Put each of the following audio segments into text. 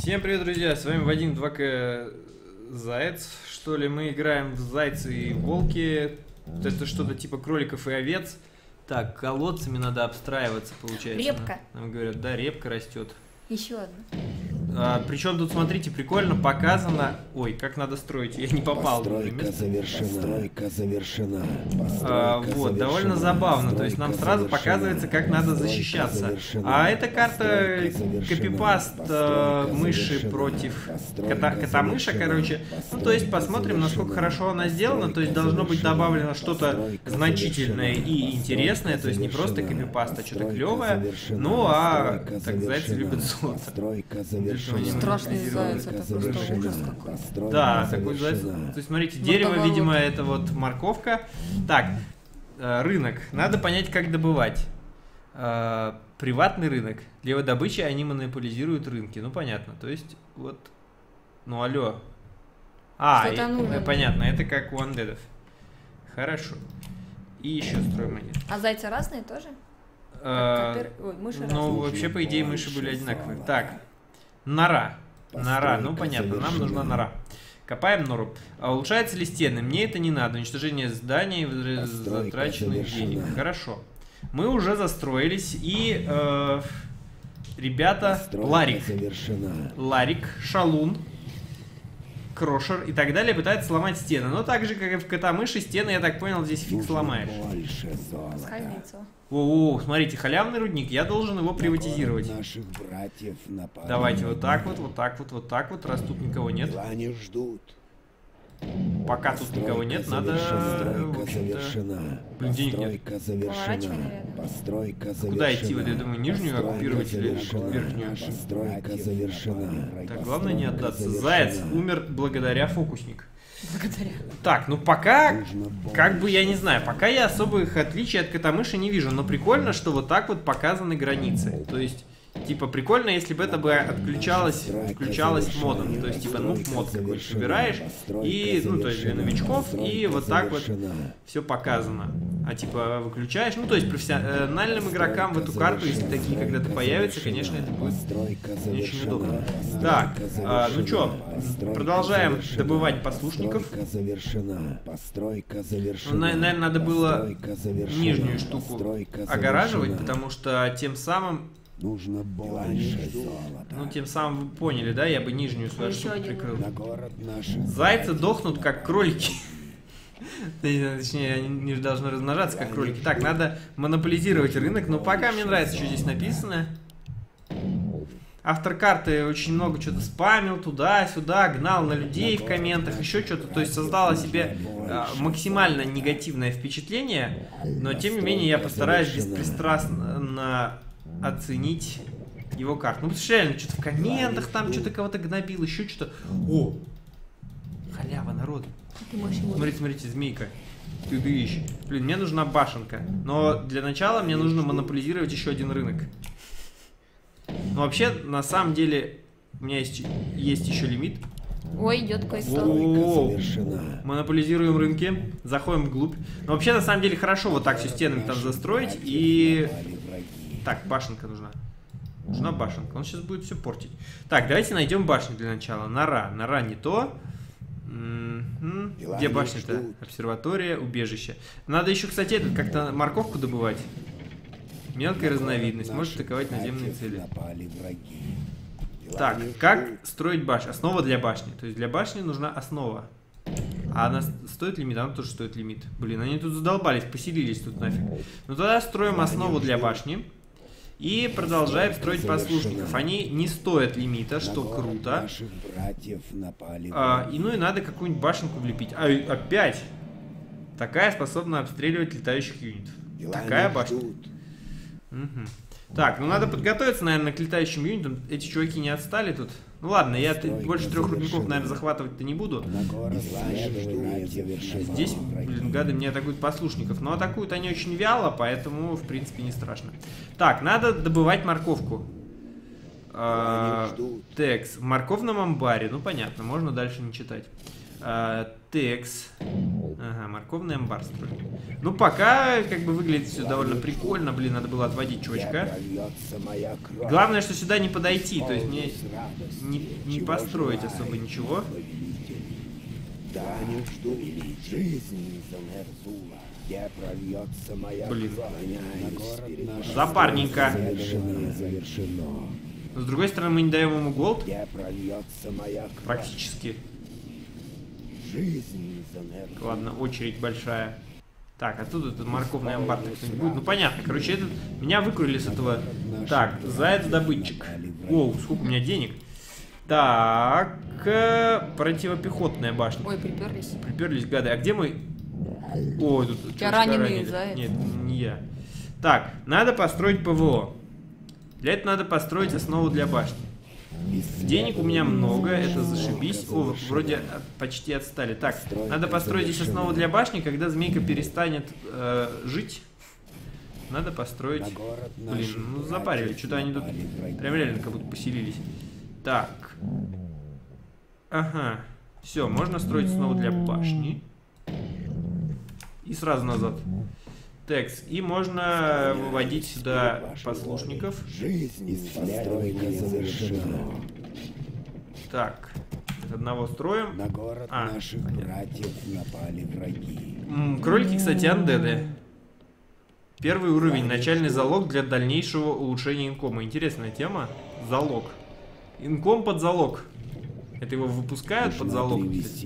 Всем привет, друзья! С вами Вадим 2К Заяц. Что ли, мы играем в Зайцы и Волки. Это что-то типа кроликов и овец. Так, колодцами надо обстраиваться, получается. Репка. Нам говорят, да, репка растет. Еще одна. Причем тут, смотрите, прикольно показано... Ой, как надо строить, я не попал. Постройка завершена. Постройка завершена. Вот, довольно забавно. То есть нам сразу показывается, как надо защищаться. А эта карта копипаст мыши против кота-мыша, короче. Ну, то есть посмотрим, насколько хорошо она сделана. То есть должно быть добавлено что-то значительное и интересное. То есть не просто копипаст, а что-то клевое. Ну, а так зайцы любят золото. Страшный заяц, это просто ужас какой. Да, такой заяц. То есть, смотрите, дерево, видимо, это вот морковка. Так, рынок. Надо понять, как добывать. Приватный рынок. Для его добычи они монополизируют рынки. Ну, понятно. То есть, вот... Ну, алло. Понятно. Это как у андедов. Хорошо. И еще строим они. А зайцы разные тоже? Мыши разные. Ну, вообще, по идее, мыши были одинаковые. Так. Нора. Нора, ну понятно, нам нужна нора. Копаем нору. Улучшаются ли стены? Мне это не надо. Уничтожение зданий, затраченных денег. Хорошо. Мы уже застроились. И, ребята, Ларик, Шалун, Крошер и так далее пытаются сломать стены. Но так же, как и в кота-мыши, стены, я так понял, здесь фиг сломаешь. О, смотрите, халявный рудник, я должен его приватизировать. Давайте вот так вот, вот так вот, вот так вот, раз тут никого нет. Пока тут никого нет, надо... Блин, денег нет. Куда идти? Вот я думаю, нижнюю оккупировать или верхнюю? Так, главное не отдаться. Заяц умер благодаря фокусник. Так, ну пока, как бы я не знаю, пока я особых отличий от кота-мыши не вижу, но прикольно, что вот так вот показаны границы. То есть, типа, прикольно, если бы это бы включалось модом. То есть, типа, ну, мод какой-то собираешь, и, ну, то есть, для новичков, и вот так вот все показано. А, типа, выключаешь, ну, то есть, профессиональным игрокам в эту карту, если такие когда-то появятся, конечно, это будет не очень удобно. Так, ну что, продолжаем добывать послушников. Ну, наверное, надо было нижнюю штуку огораживать, потому что тем самым... Нужно больше золота. Ну, тем самым вы поняли, да? Я бы нижнюю свою штуку прикрыл. Зайцы дохнут, как кролики. Точнее, они не должны размножаться, как кролики. Так, надо монополизировать рынок. Но пока мне нравится, что здесь написано. Автор карты очень много что-то спамил туда-сюда, гнал на людей в комментах, еще что-то. То есть создал о себе максимально негативное впечатление. Но, тем не менее, я постараюсь беспристрастно оценить его карту. Ну, потому что реально, что-то в комментах там что-то кого-то гнобил, еще что-то. О! Халява, народ. Смотрите, смотрите, змейка. Ты дышь. Блин, мне нужна башенка. Но для начала мне нужно монополизировать еще один рынок. Но вообще, на самом деле, у меня есть еще лимит. Ой, идет кое-что. Монополизируем рынки, заходим вглубь. Но вообще, на самом деле, хорошо вот так все стенами там застроить и... Так, башенка нужна. Нужна башенка. Он сейчас будет все портить. Так, давайте найдем башню для начала. Нора. Нора не то. Где башня-то? Обсерватория, убежище. Надо еще, кстати, как-то морковку добывать. Мелкая разновидность. Может атаковать наземные цели. Так, как строить башню? Основа для башни. То есть для башни нужна основа. А она стоит лимит? Она тоже стоит лимит. Блин, они тут задолбались, поселились тут нафиг. Ну тогда строим основу для башни. И продолжаем строить послушников. Они не стоят лимита, что круто. Ну и надо какую-нибудь башенку влепить. Опять! Такая способна обстреливать летающих юнитов. Такая башня. Угу. Так, ну надо подготовиться, наверное, к летающим юнитам. Эти чуваки не отстали тут. Ну ладно, я больше 3 рудников, наверное, захватывать-то не буду. Здесь, блин, гады мне атакуют послушников. Но атакуют они очень вяло, поэтому, в принципе, не страшно. Так, надо добывать морковку. Текс. В морковном амбаре. Ну, понятно, можно дальше не читать. Текс. Ага, морковный амбар строим. Ну, пока как бы выглядит все довольно прикольно. Блин, надо было отводить чувачка. Главное, что сюда не подойти. То есть мне не построить особо ничего. Блин. Запарненько. Но с другой стороны, мы не даем ему голд. Практически. Ладно, очередь большая. Так, а тут этот морковный амбар кто-нибудь будет. Ну понятно, короче, меня выкурили с этого. Так, заяц-добытчик. Оу, сколько у меня денег. Так, противопехотная башня. Ой, приперлись. Приперлись, гады. А где мы? Ой, тут я раненый заяц. Нет, не я. Так, надо построить ПВО. Для этого надо построить основу для башни. Денег у меня много, это зашибись. О, вроде почти отстали. Так, надо построить здесь основу для башни, когда змейка перестанет жить. Надо построить... Блин, ну запарили, что-то они тут прям реально как будто поселились. Так. Ага. Все, можно строить основу для башни. И сразу назад. Текст. И можно выводить сюда послушников. Так. Одного строим. На город наших братьев напали враги. Кролики, кстати, андеды. Первый уровень. Начальный залог для дальнейшего улучшения инкома. Интересная тема. Залог. Инком под залог. Это его выпускают под залог?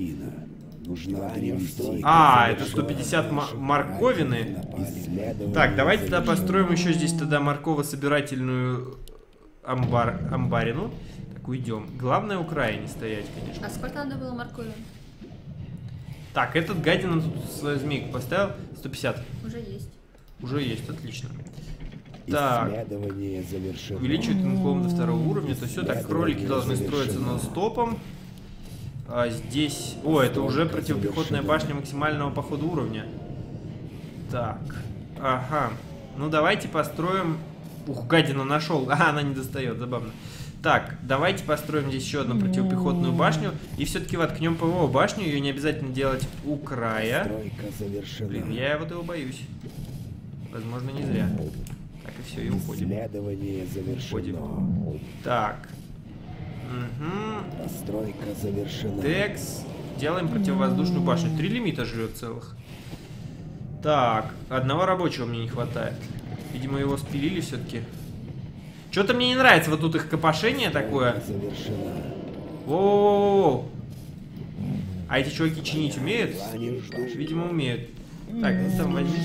Это 150 морковины. Так, давайте тогда построим еще здесь тогда морково-собирательную амбарину. Так, уйдем. Главное у края не стоять, конечно. А сколько надо было моркови? Так, этот гадина тут свою змейку поставил. 150. Уже есть. Уже есть, отлично. Так, увеличивает инком до 2 уровня. То все, так, кролики должны строиться нон-стопом. А здесь... О, это уже противопехотная башня максимального по ходу уровня. Так. Ага. Ну, давайте построим... Ух, гадина нашел. А, она не достает, забавно. Так, давайте построим здесь еще одну противопехотную башню. И все-таки воткнем ПВО башню. Ее не обязательно делать у края. Блин, я вот его боюсь. Возможно, не зря. Так, и все, и уходим. Уходим. Так. Угу. Постройка завершена. Текс. Делаем противовоздушную башню. 3 лимита жрет целых. Так, одного рабочего мне не хватает. Видимо, его спилили все-таки. Что-то мне не нравится вот тут их копошение такое. Воу-воу-воу-воу. А эти чуваки чинить умеют? Видимо, умеют. Так, ну там возьми,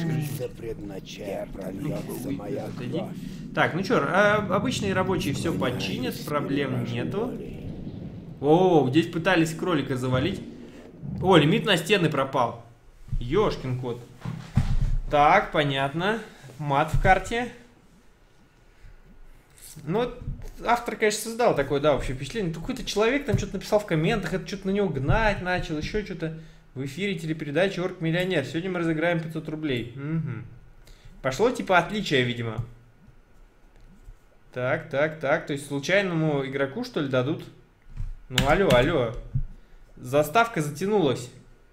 скажи. Так, ну что, обычные рабочие все починят, проблем нету. О, здесь пытались кролика завалить. О, лимит на стены пропал. Ёшкин кот. Так, понятно. Мат в карте. Ну, автор, конечно, создал такое, да, вообще впечатление. Какой-то человек там что-то написал в комментах, это что-то на него гнать начал, еще что-то. В эфире телепередачи «Орк-миллионер». Сегодня мы разыграем 500 рублей. Угу. Пошло типа отличие, видимо. Так. То есть случайному игроку, что ли, дадут? Ну, алло. Заставка затянулась.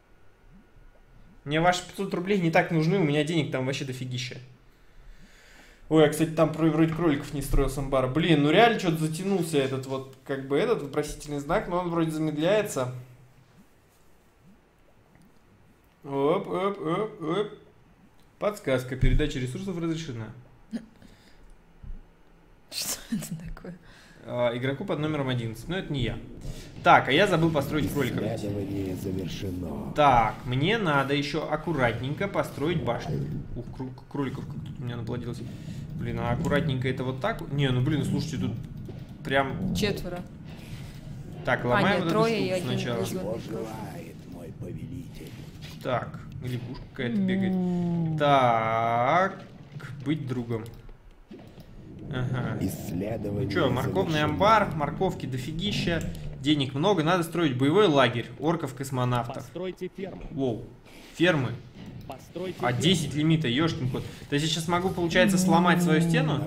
Мне ваши 500 рублей не так нужны, у меня денег там вообще дофигища. Ой, я, кстати, там вроде кроликов не строил с амбара. Блин, ну реально что-то затянулся этот вот, как бы этот вопросительный знак, но он вроде замедляется. Оп. Подсказка. Передача ресурсов разрешена. Что это такое? Игроку под номером 11. Но это не я. Так, а я забыл построить кроликов. Так, мне надо еще аккуратненько построить башню. Ух, кроликов как тут у меня наплодилось. Блин, а аккуратненько это вот так? Не, ну блин, слушайте, тут прям... 4. Так, ломаем вот трое эту штуку сначала. Так, лягушка какая-то бегает. Так, быть другом. Ага. Ну что, морковный амбар, морковки дофигища, денег много, надо строить боевой лагерь орков-космонавтов. Постройте фермы. Воу, фермы. Постройте 10 лимита, ёшкин кот. То есть я сейчас могу, получается, сломать свою стену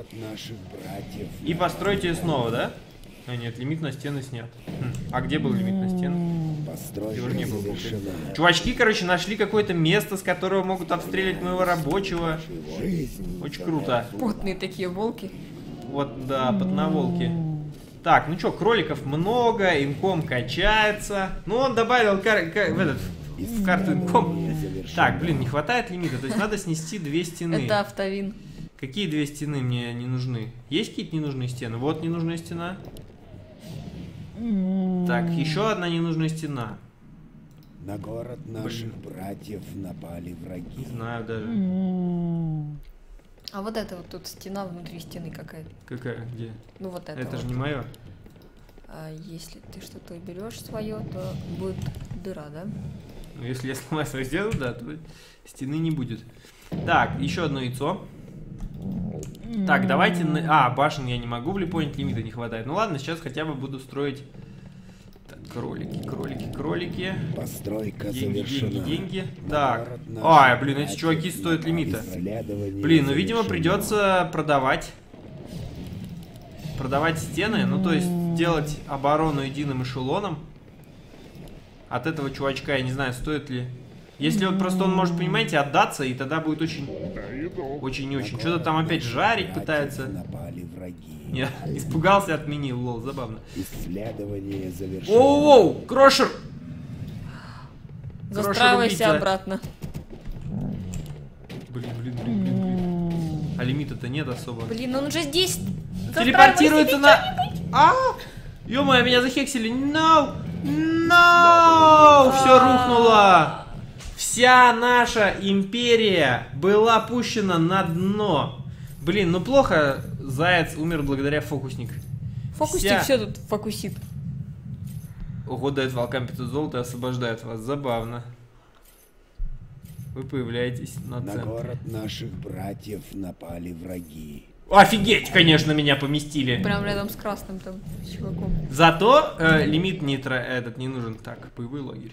и построить ее снова, да? А нет, лимит на стены снят. А где был лимит на стены? Постройка не было. завершена. Чувачки, короче, нашли какое-то место, с которого могут обстрелять моего рабочего. Жизнь. Очень круто. Потные такие волки. Вот, да, поднаволки. Так, ну что, кроликов много, инком качается. Ну, он добавил в карту инком. Так, блин, не хватает лимита, то есть надо снести 2 стены. Это автовин. Какие 2 стены мне не нужны? Есть какие-то ненужные стены? Вот ненужная стена. Так, еще одна ненужная стена. На город наших братьев напали враги. Не знаю даже. А вот это вот тут стена внутри стены какая-то. Какая? Где? Ну вот это. Это вот. же не мое. А если ты что-то берешь свое, то будет дыра, да? Ну, если я сломаю свою стену, да, то стены не будет. Так, еще одно яйцо. Так, давайте... башен я не могу влипонить, лимита не хватает. Ну ладно, сейчас хотя бы буду строить... Так, кролики. Постройка Деньги. завершена. Так. Город Ай, наших блин, эти чуваки братьев стоят напали. лимита. Исследование Блин, ну, видимо, завершено. придется продавать стены. Ну, то есть, делать оборону единым эшелоном. От этого чувачка, я не знаю, стоит ли... Если вот просто он может, понимаете, отдаться, и тогда будет очень не очень. Что-то там опять жарить пытается. Напали враги. Я испугался, отменил, лол, забавно. Исследование завершено. Оу, Крошер! Застраивайся убийца. обратно. Блин. А лимита-то нет особо. Блин, он уже здесь. Телепортируется на... Ё-моё, меня захексили. No! Все рухнуло. Вся наша империя была пущена на дно. Блин, ну плохо Заяц умер благодаря фокуснику. Фокусник все тут фокусит. Ого, дает волкам 500 золота и освобождает вас. Забавно. Вы появляетесь на На центре. город наших братьев напали враги. Офигеть, конечно, меня поместили. Прям рядом с красным там чуваком. Зато лимит этот не нужен. Так, боевой лагерь.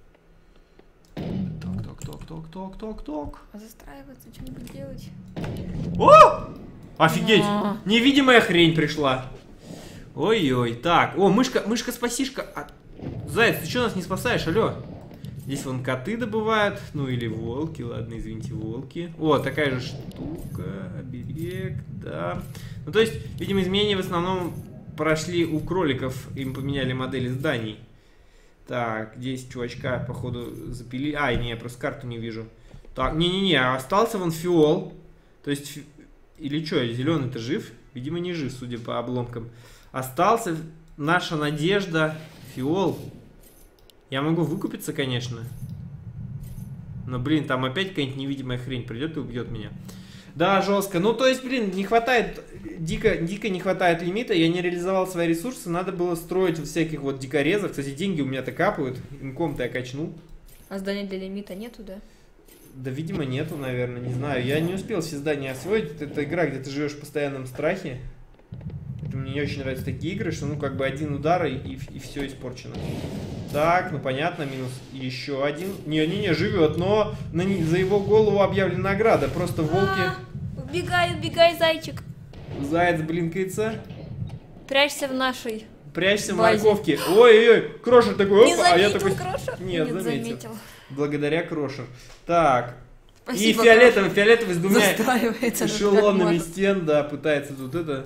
Ток. А застраиваться, что-нибудь делать? О! Офигеть! Невидимая хрень пришла. Ой-ой, так. О, мышка-спасишка. Заяц, ты что нас не спасаешь, алло? Здесь вон коты добывают. Ну или волки, ладно, извините, волки. О, такая же штука. Оберег, да. Ну то есть, видимо, изменения в основном прошли у кроликов. Им поменяли модели зданий. Так, здесь чувачка, походу, запилили. Не, я просто карту не вижу. Так, не-не-не, остался вон фиол. То есть, или что, зеленый-то жив? Видимо, не жив, судя по обломкам. Остался наша надежда. Фиол. Я могу выкупиться, конечно. Но, блин, там опять какая-нибудь невидимая хрень придет и убьет меня. Да, жестко. Ну, то есть, блин, не хватает, дико не хватает лимита. Я не реализовал свои ресурсы. Надо было строить всяких вот дикорезов. Кстати, деньги у меня-то капают. Инком-то я качнул. А здания для лимита нету, да? Да, видимо, нету, наверное. Не знаю. Я не успел все здания освоить. Это игра, где ты живешь в постоянном страхе. Мне не очень нравятся такие игры, что, ну, как бы один удар и все испорчено. Так, ну, понятно, минус еще один. Не-не-не, живет, но за его голову объявлена награда. Просто волки... Убегай, зайчик. Заяц блинкается. Прячься в нашей Прячься в базе. морковке. Ой-ой-ой, Крошер такой, Не опа, а я заметил такой... Крошер? Нет, заметил. заметил. Благодаря Крошер. Так. Спасибо, И фиолетовый с двумя застраивается эшелонами стен, да, пытается тут это...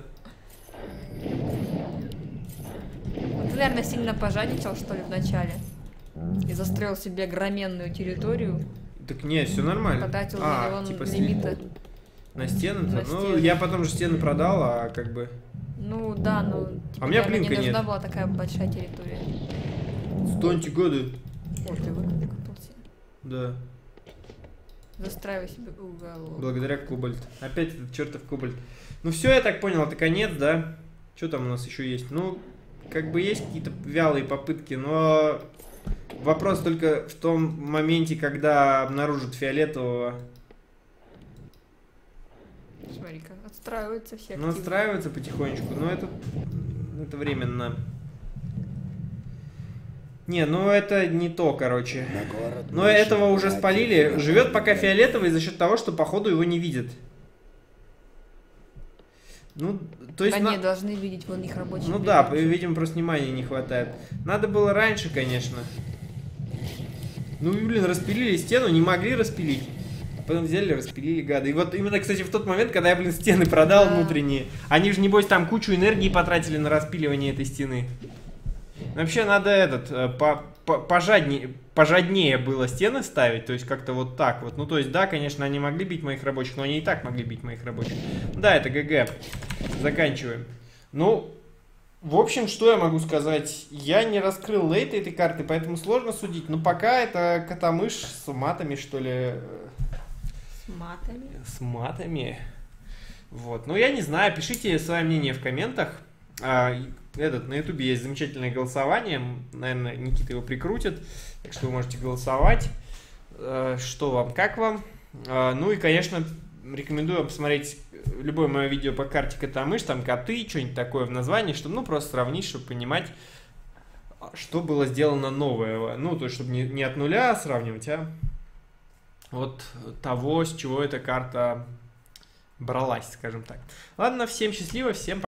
Ты, наверное, сильно пожадничал, что ли, в начале. И застроил себе огроменную территорию. Так нет, все нормально. Потратил миллион типа лимита. на стены-то? На Ну, стены. я потом же стены продал, а как бы... Ну да, но А у меня наверное, блинка не нужна нет. была такая большая территория. Стоньте годы. О, ты выкупился. Да, Застраивай себе уголок. благодаря Кобальт. Опять этот чертов Кобальт. Ну все, я так понял, это конец, да? Что там у нас еще есть? Ну, как бы есть какие-то вялые попытки, но... Вопрос только в том моменте, когда обнаружат фиолетового. Смотри-ка, отстраиваются все. Ну, отстраивается потихонечку, но это временно. Не, ну это не то, короче. На город Но наших этого уже братьев спалили. напали Живет пока враги. фиолетовый за счет того, что походу его не видят. Ну, то есть... Они должны видеть вон их рабочие. Ну да, видимо, просто внимания не хватает. Надо было раньше, конечно. Ну, блин, распилили стену, не могли распилить. Потом взяли, распилили, гады. И вот именно, кстати, в тот момент, когда я, блин, стены продал внутренние, они же, небось, там кучу энергии потратили на распиливание этой стены. Вообще, надо пожаднее было стены ставить, то есть как-то вот так вот. Ну, то есть, да, конечно, они могли бить моих рабочих, но они и так могли бить моих рабочих. Да, это ГГ. Заканчиваем. Ну, в общем, что я могу сказать? Я не раскрыл лейты этой карты, поэтому сложно судить. Но пока это котомыш с матами, что ли. С матами? С матами. Вот. Ну, я не знаю, пишите свое мнение в комментах. На ютубе есть замечательное голосование. Наверное, Никита его прикрутит. Так что вы можете голосовать. Что вам, как вам. Ну и, конечно, рекомендую вам посмотреть любое мое видео по карте котомыш. Там коты, что-нибудь такое в названии, чтобы, ну, просто сравнить, чтобы понимать, что было сделано новое. Ну, то есть, чтобы не от нуля сравнивать, а от того, с чего эта карта бралась, скажем так. Ладно, всем счастливо, всем пока.